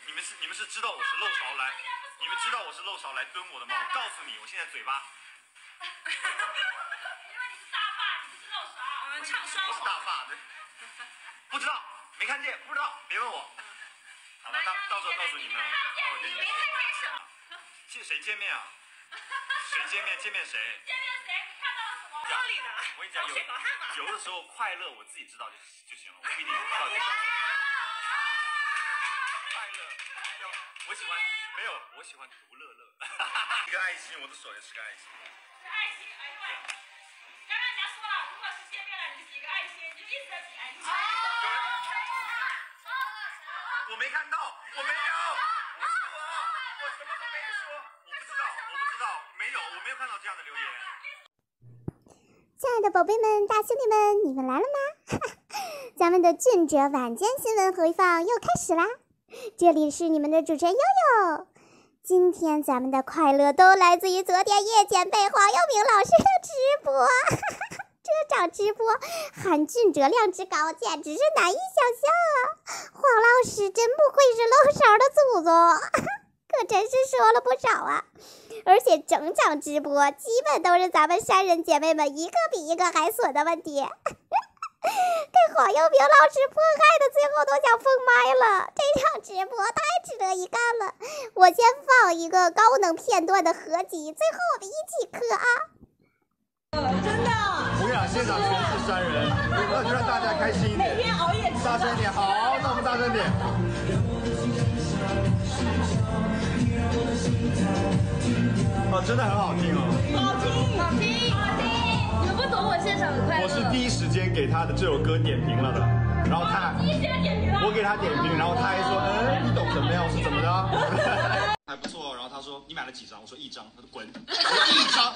你们是知道我是漏勺来，你们知道我是漏勺来蹲我的吗？我告诉你，我现在嘴巴。 因为你是大发，你不是漏勺。唱双我是大发，对。不知道，没看见，不知道，别问我。好了，到时候告诉你们。 你没看见什么？ 谁见面啊？谁见面？见面谁？ 见面谁？你看到了什么？道理的。 我跟你讲，有的时候快乐我自己知道就行了，我不一定知道。快乐，我喜欢没有，我喜欢独乐乐。一个爱心，我的手也是个爱心。 是爱心，哎对。刚刚人家说了，如果是见面了，你比个爱心，就一直在比爱心。 我没看到，我没有，不是我什么都没说，我不知道，没有，我没有看到这样的留言。 亲爱的宝贝们、大兄弟们，你们来了吗？咱们的俊哲晚间新闻回放又开始啦！这里是你们的主持人悠悠。今天咱们的快乐都来自于昨天叶前辈黄佑明老师的直播。这场直播含俊哲量之高，简直是难以想象啊！黄老师真不愧是漏勺的祖宗，可真是说了不少啊！而且整场直播基本都是咱们山人姐妹们一个比一个还损的问题，给黄佑明老师迫害的最后都想封麦了。这场直播太值得一看了，我先放一个高能片段的合集，最后我们一起磕啊！ 真的， 我跟你讲，现场全是山人，那就让大家开心一点， 每天熬夜， 大声一点。好，那我们大声点。哦，真的很好听哦， 好听， 好听，好听。你们不懂我现场的快乐。 我是第一时间给他的这首歌点评了的，然后他，我给他点评，然后他还说，你懂什么呀？我是怎么的？还不错，然后他说你买了几张？我说1张，他说滚，我说1张。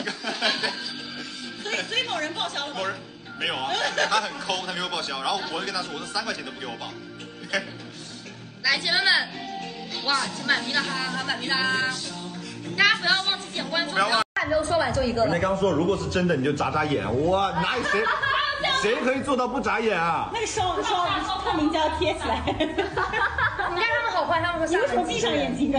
所以某人报销了吗？ 某人没有啊，他很抠，他没有报销，然后我就跟他说，我说3块钱都不给我报。 来，姐妹们，哇，已经满屏了，哈哈哈，满屏啦！大家不要忘记点关注。 不要忘。 还没有说完就一个了。 你刚刚说如果是真的你就眨眨眼，哇，哪有谁可以做到不眨眼啊？ 那个手他名字要贴起来。 你看他们好快，他们说你为什么闭上眼睛啊？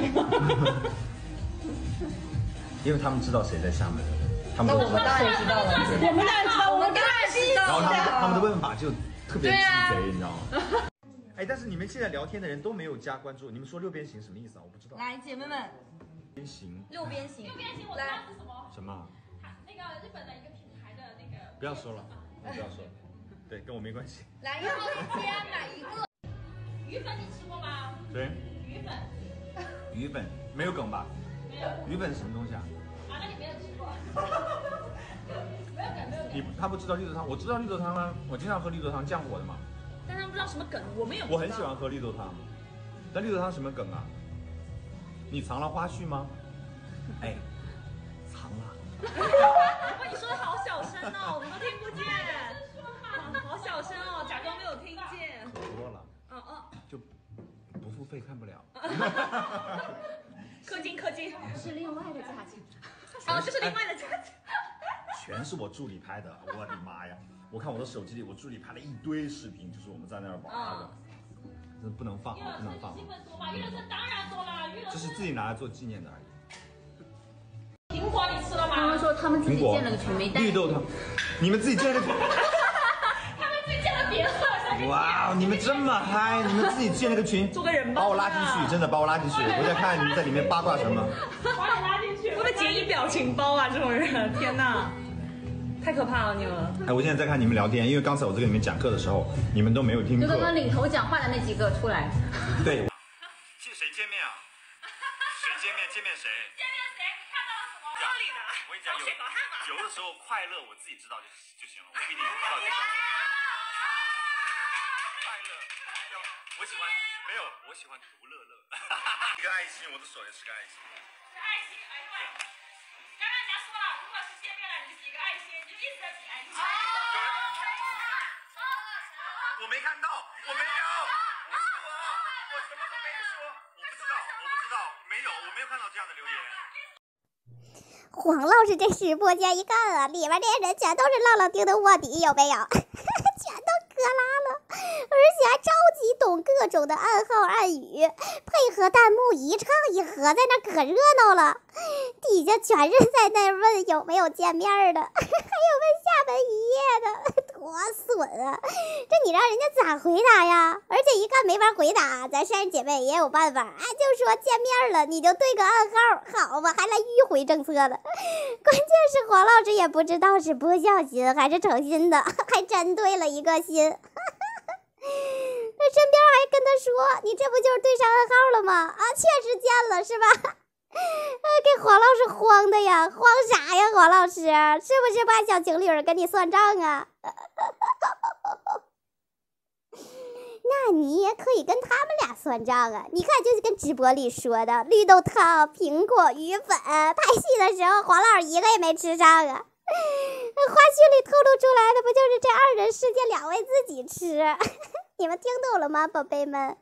因为他们知道谁在厦门，他们那我们当然知道了，我们当然知道，我们当然知道。 然后他们的问法就特别鸡贼，你知道吗？哎，但是你们现在聊天的人都没有加关注，你们说6边形什么意思啊？我不知道。 来，姐妹们， 边形 6边形， 我知道是什么。 什么？ 那个日本的一个品牌的那个。 不要说了，不要说了，对，跟我没关系。 来，要不先买一个。 鱼粉你吃过吗？ 对。 鱼粉。 鱼粉没有梗吧？ 没有。 鱼粉是什么东西啊？ 啊，那你没有吃过。没有梗，没有梗。 他不知道绿豆汤，我知道绿豆汤啊，我经常喝绿豆汤降火的嘛。 但他们不知道什么梗，我们也不知道。 我很喜欢喝绿豆汤，但绿豆汤什么梗啊？你藏了花絮吗？哎，藏了。 哇，你说的好小声哦，我们都听不见。好小声哦，假装没有听见。 可多了。就不付费看不了。 氪金氪金。 是另外的价钱。 哦，这是另外的价钱。 全是我助理拍的，我的妈呀！我看我的手机里，我助理拍了一堆视频，就是我们在那儿玩的，这不能放啊，不能放。 娱乐生当然多了，娱乐这是自己拿来做纪念的而已。 苹果你吃了吗？ 他们说他们自己建了个群，没带绿豆汤，你们自己建了个群。 他们自己建了别墅。 哇，你们这么嗨，你们自己建了个群， 做个人吧， 把我拉进去，真的把我拉进去，我在看你们在里面八卦什么。 把你拉进去。 会不会截一表情包啊？这种人，天哪！太可怕了，你们！ 哎，我现在在看你们聊天，因为刚才我在给你们讲课的时候，你们都没有听课。 就刚刚领头讲话的那几个出来。 对。谁见面啊？谁见面？见面谁？ 见面谁？你看到了什么？道理的。 我跟你讲，有的时候快乐我自己知道就行了，我不一定知道这个。快乐，我喜欢没有，我喜欢独乐乐。一个爱心，我的手也是个爱心。 是爱心，哎对。刚刚人家说了，如果是见面了，你就比个爱心，就一直在比爱心。 我没看到，我没有，不是我什么都没说，我不知道，没有，我没有看到这样的留言。 黄老师这直播间一看啊，里面这些人全都是浪浪丁的卧底，有没有？全都哥拉了，而且还超级懂个各种的暗号暗语，配合弹幕一唱一和，在那可热闹了。底下全是在那问有没有见面的，还有问下文一夜的，多损啊！这你让人家咋回答呀？而且一看没法回答，咱山姐妹也有办法，就说见面了，你就对个暗号，好吧，还来迂回政策的。关键是黄老师也不知道是不小心还是诚心的，还真对了一个心。那身边还跟他说：“你这不就是对上暗号了吗？确实见了，是吧？”给黄老师慌的呀，慌啥呀？黄老师是不是怕小情侣跟你算账啊？那你也可以跟他们俩算账啊！你看，就是跟直播里说的，绿豆汤、苹果、鱼粉，拍戏的时候黄老师一个也没吃上啊。花絮里透露出来的不就是这二人世界两位自己吃？你们听懂了吗，宝贝们？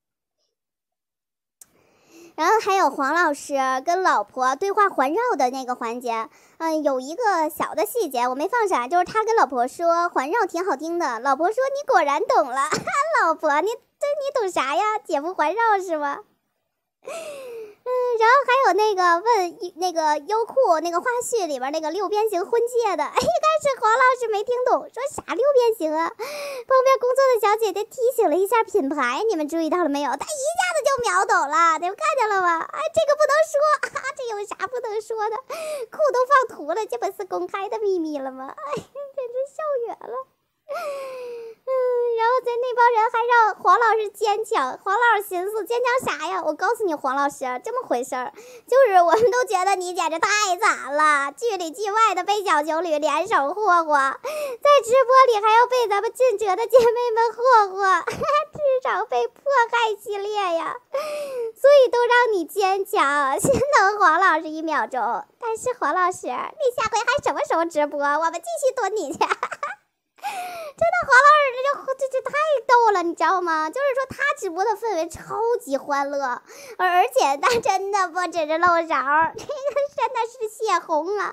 然后还有黄老师跟老婆对话环绕的那个环节，有一个小的细节我没放上，就是他跟老婆说环绕挺好听的，老婆说你果然懂了，老婆你懂啥呀？姐夫环绕是吗？然后还有那个问那个优酷那个花絮里边那个六边形婚戒的，一开始黄老师没听懂，说啥六边形啊？旁边工作的小姐姐提醒了一下品牌，你们注意到了没有？她一下子就秒懂了，你们看见了吗？这个不能说，这有啥不能说的？裤都放图了，这不是公开的秘密了吗？真是笑远了。然后在那帮人还让黄老师坚强，黄老师寻思坚强啥呀？我告诉你，黄老师这么回事儿，就是我们都觉得你简直太惨了，剧里剧外的被小情侣联手霍霍，在直播里还要被咱们俊哲的姐妹们霍霍，至少被迫害系列呀，所以都让你坚强，心疼黄老师1秒钟。但是黄老师，你下回还什么时候直播？我们继续蹲你去。真的，黄老师这太逗了，你知道吗？就是说他直播的氛围超级欢乐，而且他真的不只是露勺，这个真的是血红啊！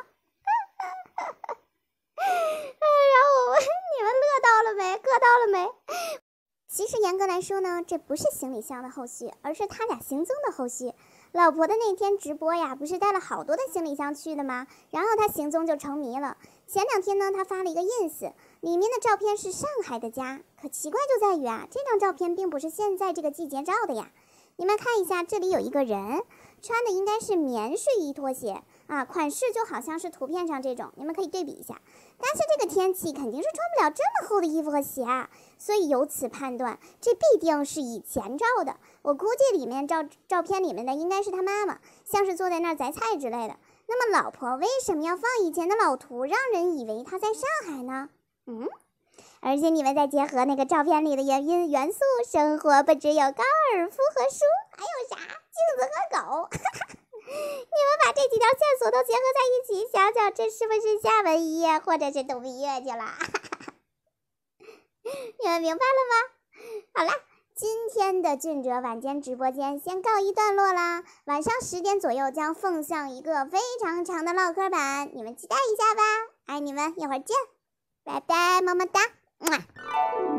然后你们乐到了没？乐到了没？其实严格来说呢，这不是行李箱的后续，而是他俩行踪的后续。老婆的那天直播呀，不是带了好多的行李箱去的吗？然后他行踪就成谜了。前2天呢，他发了一个 ins， 里面的照片是上海的家，可奇怪就在于这张照片并不是现在这个季节照的呀。你们看一下，这里有一个人穿的应该是棉睡衣拖鞋款式就好像是图片上这种，你们可以对比一下。但是这个天气肯定是穿不了这么厚的衣服和鞋所以由此判断，这必定是以前照的。我估计里面照片里面的应该是他妈妈，像是坐在那儿摘菜之类的。那么老婆为什么要放以前的老图，让人以为她在上海呢？而且你们再结合那个照片里的元素，生活不只有高尔夫和书，还有啥？镜子和狗。你们把这几条线索都结合在一起，想想这是不是夏文一夜或者是度蜜月去了？你们明白了吗？好啦，今天的俊哲晚间直播间先告一段落啦。晚上10点左右将奉上一个非常长的唠嗑版，你们期待一下吧。爱你们，一会儿见，拜拜，么么哒。